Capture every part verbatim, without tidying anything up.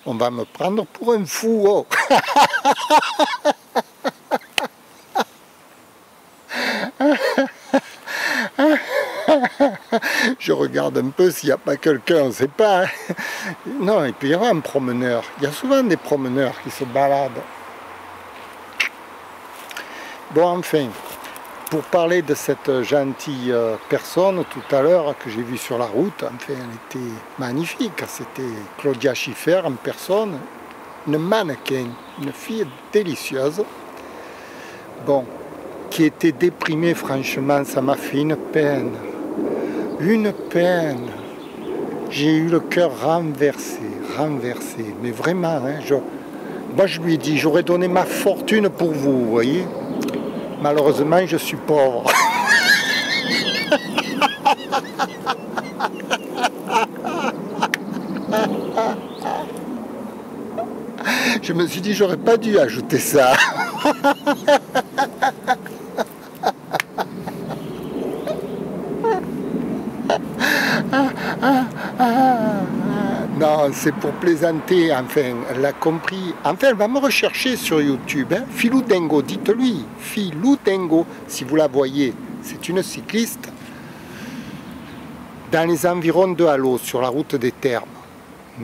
On va me prendre pour un fou. Oh. Je regarde un peu s'il n'y a pas quelqu'un, on ne sait pas. Hein. Non, il peut y avoir un promeneur. Il y a souvent des promeneurs qui se baladent. Bon, enfin, pour parler de cette gentille personne tout à l'heure que j'ai vue sur la route, enfin, elle était magnifique. C'était Claudia Schiffer en personne, une mannequin, une fille délicieuse. Bon, qui était déprimée, franchement, ça m'a fait une peine. Une peine. J'ai eu le cœur renversé, renversé. Mais vraiment, hein, je, moi je lui ai dit, j'aurais donné ma fortune pour vous, vous voyez. Malheureusement, je suis pauvre. Je me suis dit, j'aurais pas dû ajouter ça. Non, c'est pour plaisanter, enfin, elle l'a compris. Enfin, elle va me rechercher sur YouTube, hein. Filou Dingo, dites-lui, Filou Dingo, si vous la voyez, c'est une cycliste dans les environs de Halo, sur la route des Thermes. Hmm.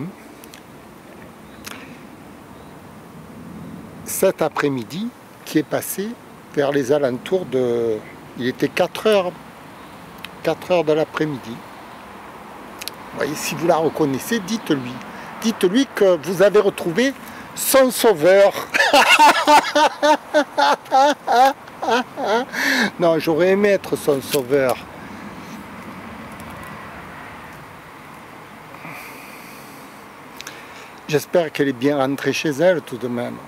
Cet après-midi, qui est passé vers les alentours de... Il était quatre heures, quatre heures de l'après-midi. Vous voyez, si vous la reconnaissez, dites-lui. Dites-lui que vous avez retrouvé son sauveur. Non, j'aurais aimé être son sauveur. J'espère qu'elle est bien rentrée chez elle tout de même.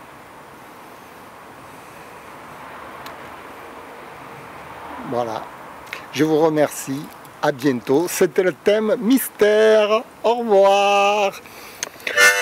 Voilà. Je vous remercie. À bientôt. C'était le thème mystère. Au revoir.